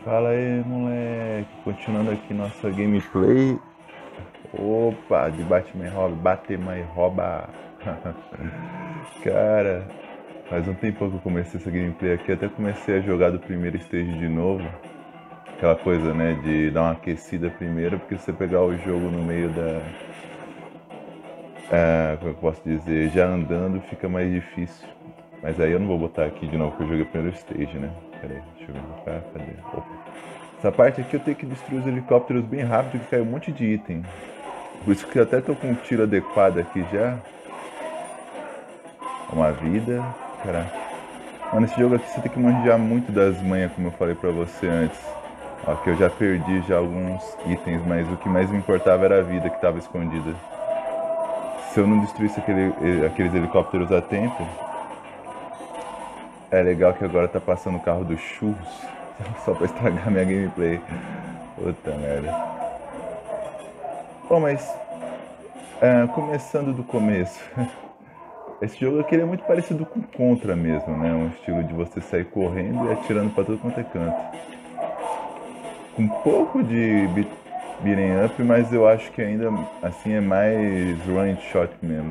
Fala aí, moleque. Continuando aqui nossa gameplay. Opa, de Batman Robin, Batman rouba. Cara, faz um tempão que eu comecei essa gameplay aqui. Até comecei a jogar do primeiro stage de novo. Aquela coisa, né, de dar uma aquecida primeiro, porque se você pegar o jogo no meio da. Como eu posso dizer? Já andando fica mais difícil. Mas aí eu não vou botar aqui de novo, porque eu joguei o primeiro stage, né? Pera aí, deixa eu ver. Cadê? Opa. Essa parte aqui eu tenho que destruir os helicópteros bem rápido, que cai um monte de item. Por isso que eu até tô com um tiro adequado aqui já. Uma vida. Caraca. Mano, esse jogo aqui você tem que manjar muito das manhas, como eu falei pra você antes. Ó, que eu já perdi já alguns itens, mas o que mais me importava era a vida que tava escondida. Se eu não destruísse aqueles helicópteros a tempo... É legal que agora tá passando o carro dos churros. Só pra estragar minha gameplay. Puta merda. Bom, mas... começando do começo. Esse jogo aqui é muito parecido com Contra mesmo, né? Um estilo de você sair correndo e atirando pra tudo quanto é canto. Com um pouco de beating up, mas eu acho que ainda assim é mais run and shot mesmo.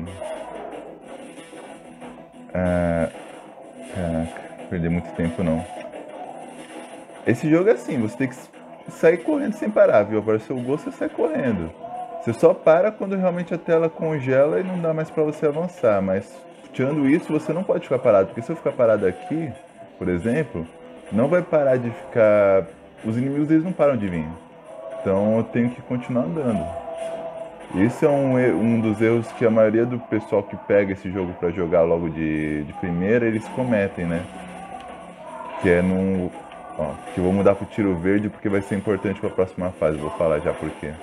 Caraca, perder muito tempo não. Esse jogo é assim, você tem que sair correndo sem parar, viu? Apareceu o gol, você sai correndo. Você só para quando realmente a tela congela e não dá mais pra você avançar, mas tirando isso, você não pode ficar parado, porque se eu ficar parado aqui, por exemplo, não vai parar de ficar... Os inimigos eles não param de vir, então eu tenho que continuar andando. Esse é um dos erros que a maioria do pessoal que pega esse jogo pra jogar logo de primeira, eles cometem, né? Que é num... Ó, que eu vou mudar pro tiro verde porque vai ser importante pra próxima fase, vou falar já por quê.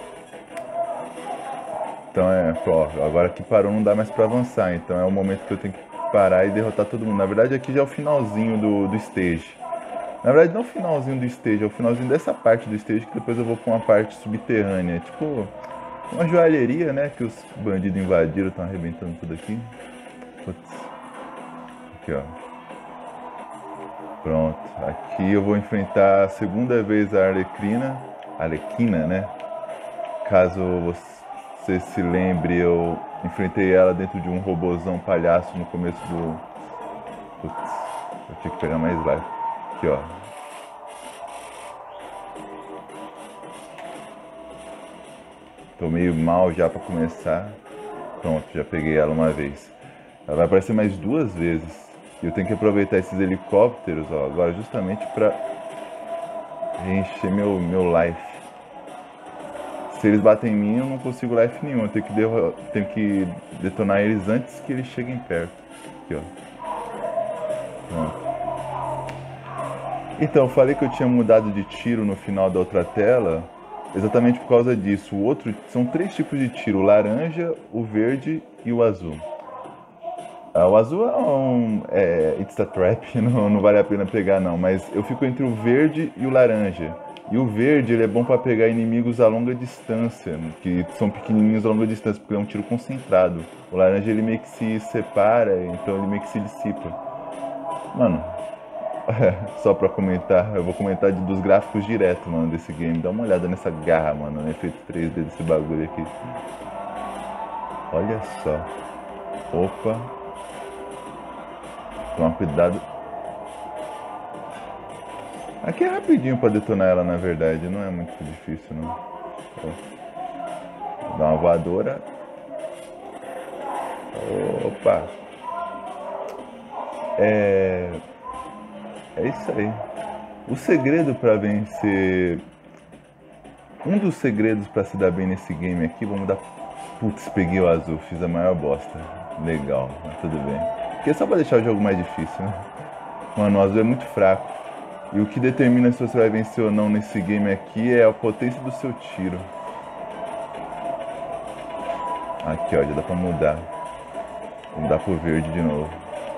Então ó, agora que parou não dá mais pra avançar, então é o momento que eu tenho que parar e derrotar todo mundo. Na verdade aqui já é o finalzinho do stage. Na verdade não é o finalzinho do stage, é o finalzinho dessa parte do stage que depois eu vou pra uma parte subterrânea. Tipo, uma joalheria, né, que os bandidos invadiram, estão arrebentando tudo aqui. Putz. Aqui, ó. Pronto, aqui eu vou enfrentar a segunda vez a Arlequina, né? Caso você se lembre, eu enfrentei ela dentro de um robozão palhaço no começo do... Putz, eu tinha que pegar mais life. Aqui, ó. Tô meio mal já pra começar. Pronto, já peguei ela uma vez. Ela vai aparecer mais duas vezes. E eu tenho que aproveitar esses helicópteros, ó, agora justamente pra encher meu life. Se eles batem em mim, eu não consigo life nenhum. Eu tenho que detonar eles antes que eles cheguem perto. Aqui, ó. Pronto. Então, eu falei que eu tinha mudado de tiro no final da outra tela, exatamente por causa disso. O outro, são três tipos de tiro: o laranja, o verde e o azul. O azul it's a trap, não vale a pena pegar não, mas eu fico entre o verde e o laranja. E o verde ele é bom para pegar inimigos a longa distância, que são pequenininhos a longa distância, porque é um tiro concentrado. O laranja ele meio que se separa, então ele meio que se dissipa. Mano, só pra comentar, eu vou comentar dos gráficos direto, mano, desse game. Dá uma olhada nessa garra, mano, no efeito 3D desse bagulho aqui. Olha só. Opa. Toma cuidado. Aqui é rapidinho pra detonar ela, na verdade. Não é muito difícil, não. Dá uma voadora. Opa. É isso aí. O segredo pra vencer... Um dos segredos pra se dar bem nesse game aqui, vamos dar... Putz, peguei o azul. Fiz a maior bosta. Legal, mas tudo bem. Porque é só pra deixar o jogo mais difícil, né? Mano, o azul é muito fraco. E o que determina se você vai vencer ou não nesse game aqui é a potência do seu tiro. Aqui, ó, já dá pra mudar. Vou mudar pro verde de novo.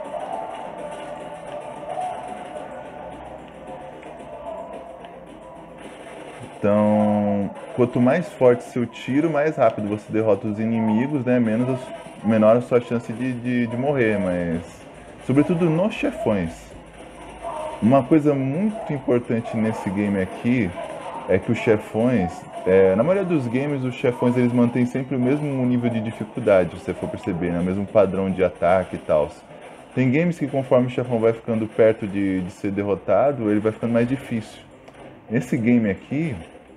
Então, quanto mais forte seu tiro, mais rápido você derrota os inimigos, né? Menor a sua chance de morrer, mas... Sobretudo nos chefões. Uma coisa muito importante nesse game aqui é que os chefões, na maioria dos games, os chefões eles mantêm sempre o mesmo nível de dificuldade, se você for perceber, né? O mesmo padrão de ataque e tal. Tem games que conforme o chefão vai ficando perto de ser derrotado, ele vai ficando mais difícil. Nesse game aqui,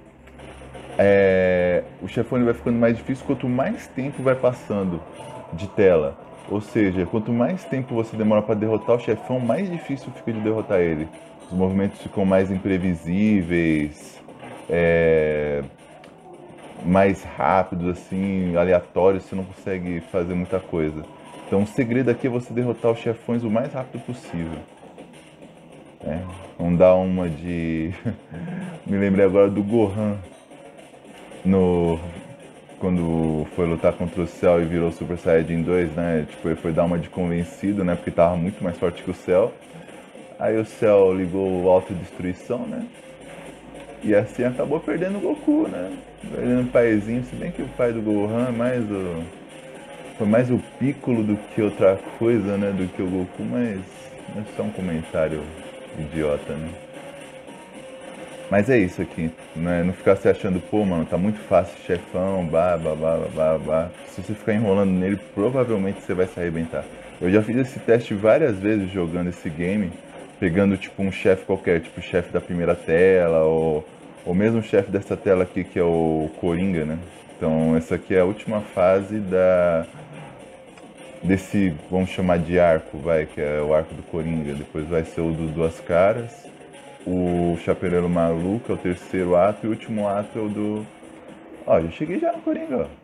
o chefão ele vai ficando mais difícil quanto mais tempo vai passando de tela. Ou seja, quanto mais tempo você demora para derrotar o chefão, mais difícil fica de derrotar ele. Os movimentos ficam mais imprevisíveis, é, mais rápidos, assim, aleatórios, você não consegue fazer muita coisa. Então o segredo aqui é você derrotar os chefões o mais rápido possível. Vamos dar uma de. Me lembrei agora do Gohan no quando foi lutar contra o Cell e virou Super Saiyajin 2, né? Tipo, ele foi dar uma de convencido, né? Porque tava muito mais forte que o Cell. Aí o Cell ligou o autodestruição, né? E assim acabou perdendo o Goku, né? Perdendo o paizinho, se bem que o pai do Gohan é mais foi mais o Piccolo do que outra coisa, né? Do que o Goku, mas é só um comentário idiota, né? Mas é isso aqui, né? Não ficar se achando, pô, mano, tá muito fácil, chefão, bah. Se você ficar enrolando nele, provavelmente você vai se arrebentar. Eu já fiz esse teste várias vezes jogando esse game, pegando tipo um chefe qualquer, tipo o chefe da primeira tela, ou mesmo o chefe dessa tela aqui que é o Coringa, né? Então essa aqui é a última fase desse, vamos chamar de arco, vai, que é o arco do Coringa. Depois vai ser o dos Duas Caras, o Chapeleiro Maluco, é o terceiro ato, e o último ato é o do... Ó, já cheguei já no Coringa, ó.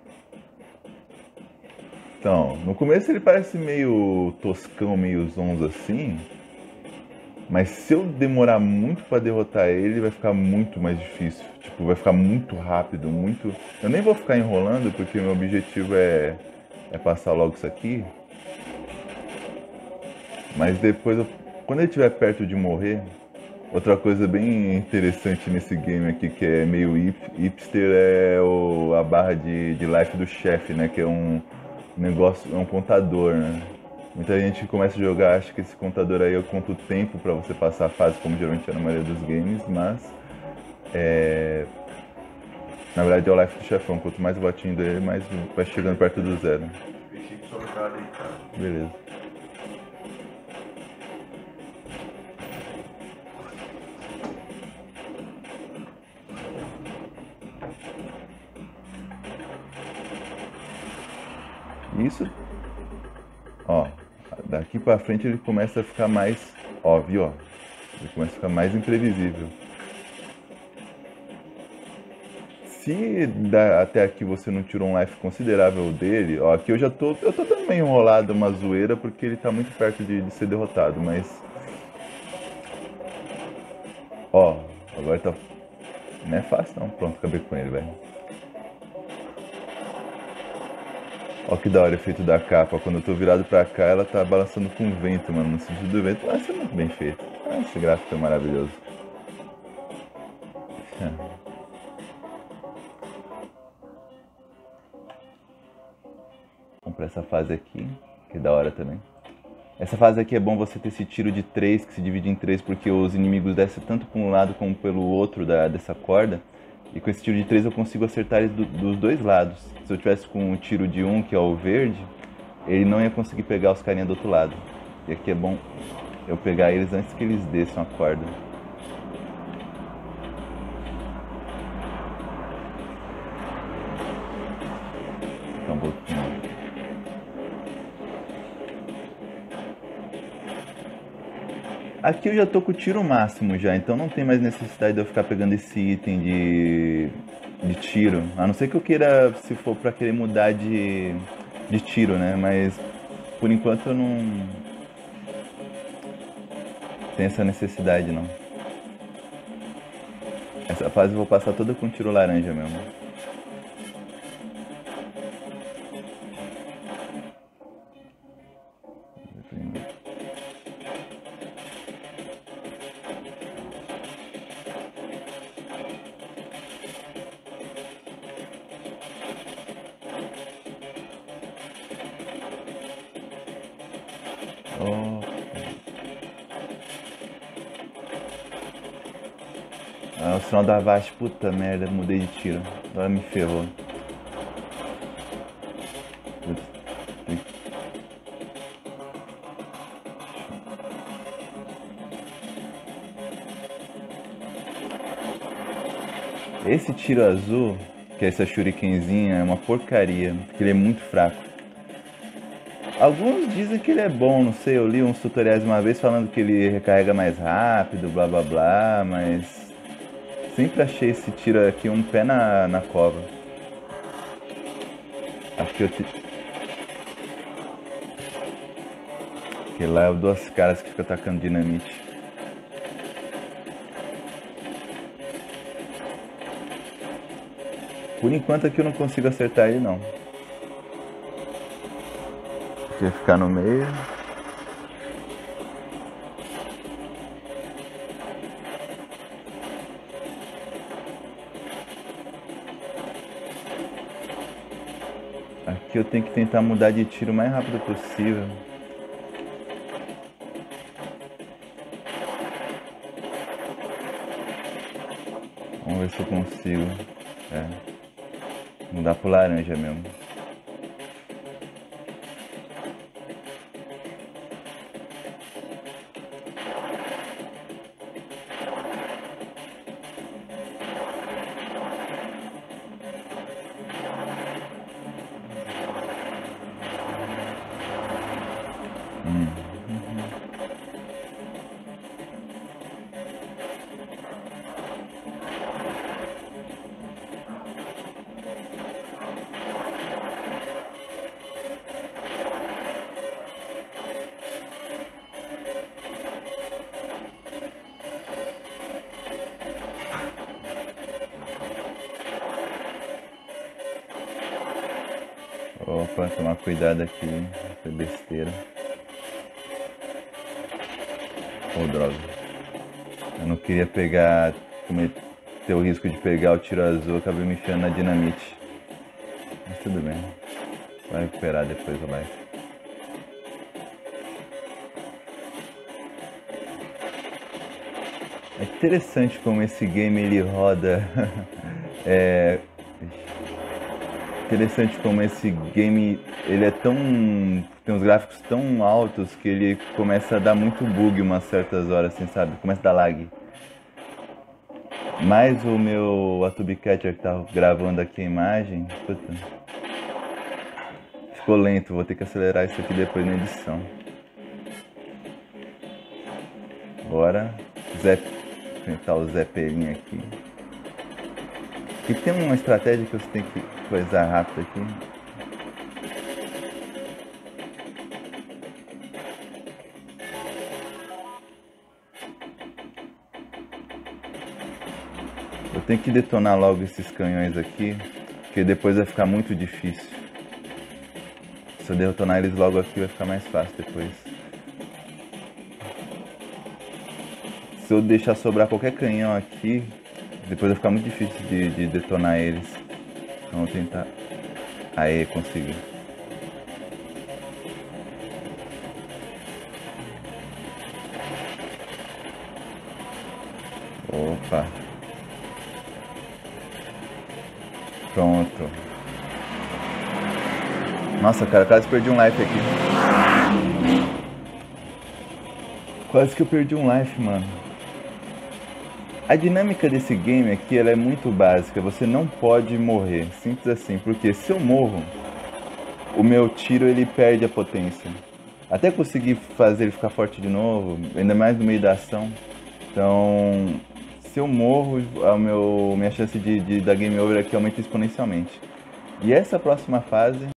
Então, no começo ele parece meio toscão, meio zonzo assim, mas se eu demorar muito pra derrotar ele, vai ficar muito mais difícil. Tipo, vai ficar muito rápido, muito... Eu nem vou ficar enrolando, porque meu objetivo é passar logo isso aqui. Mas depois, quando ele estiver perto de morrer, outra coisa bem interessante nesse game aqui, que é meio hipster, é a barra de life do chefe, né? Que é um negócio, é um contador, né? Muita gente que começa a jogar acha que esse contador aí conta o tempo pra você passar a fase, como geralmente é na maioria dos games, mas na verdade é o life do chefão. Quanto mais batindo ele, mais vai chegando perto do zero. Beleza. Isso, ó, daqui pra frente ele começa a ficar mais óbvio, ó. Ele começa a ficar mais imprevisível. Se até aqui você não tirou um life considerável dele, ó, aqui eu tô também enrolado uma zoeira porque ele tá muito perto de ser derrotado, mas ó, agora tá, não é fácil não, pronto, acabei com ele, velho. Ó que da hora o efeito da capa, quando eu tô virado pra cá ela tá balançando com o vento, mano, no sentido do vento, mas é muito bem feito. Esse gráfico é maravilhoso. Vamos pra essa fase aqui, que da hora também. Essa fase aqui é bom você ter esse tiro de 3 que se divide em 3 porque os inimigos descem tanto para um lado como pelo outro dessa corda. E com esse tiro de 3 eu consigo acertar eles dos dois lados. Se eu tivesse com o tiro de 1, que é o verde, ele não ia conseguir pegar os carinha do outro lado. E aqui é bom eu pegar eles antes que eles desçam a corda. Então vou... Aqui eu já tô com o tiro máximo já, então não tem mais necessidade de eu ficar pegando esse item de tiro. A não ser que eu queira, se for pra querer mudar de tiro, né? Mas por enquanto eu não tenho essa necessidade não. Essa fase eu vou passar toda com tiro laranja mesmo. Oh. o sinal da Avast, puta merda, mudei de tiro. Agora me ferrou. Putz. Esse tiro azul, que é essa shurikenzinha, é uma porcaria, porque ele é muito fraco. Alguns dizem que ele é bom, não sei, eu li uns tutoriais uma vez falando que ele recarrega mais rápido, blá blá blá, mas sempre achei esse tiro aqui um pé na cova. Acho que eu que lá é o duas caras que fica atacando dinamite. Por enquanto aqui eu não consigo acertar ele não. Vou ficar no meio. Aqui eu tenho que tentar mudar de tiro o mais rápido possível. Vamos ver se eu consigo. Mudar pro laranja mesmo. Opa, tomar cuidado aqui, foi besteira. Oh, droga. Eu não queria ter o risco de pegar o tiro azul, acabei me enfiando na dinamite. Mas tudo bem. Vai recuperar depois o life. É interessante como esse game ele roda. Interessante como esse game ele é tão. Tem uns gráficos tão altos que ele começa a dar muito bug umas certas horas, assim, sabe? Começa a dar lag. Mas o meu Adobe Catcher que tá gravando aqui a imagem, puta, ficou lento, vou ter que acelerar isso aqui depois na edição. Bora tentar o Zeppelin aqui. E tem uma estratégia que você tem que coisar rápido aqui. Eu tenho que detonar logo esses canhões aqui, porque depois vai ficar muito difícil. Se eu detonar eles logo aqui vai ficar mais fácil depois. Se eu deixar sobrar qualquer canhão aqui, depois vai ficar muito difícil de detonar eles. Então vou tentar. Aê, consegui. Opa. Pronto. Nossa, cara, quase perdi um life aqui. Quase que eu perdi um life, mano. A dinâmica desse game aqui ela é muito básica, você não pode morrer, simples assim, porque se eu morro, o meu tiro ele perde a potência. Até conseguir fazer ele ficar forte de novo, ainda mais no meio da ação. Então, se eu morro, minha chance de dar game over aqui aumenta exponencialmente. E essa próxima fase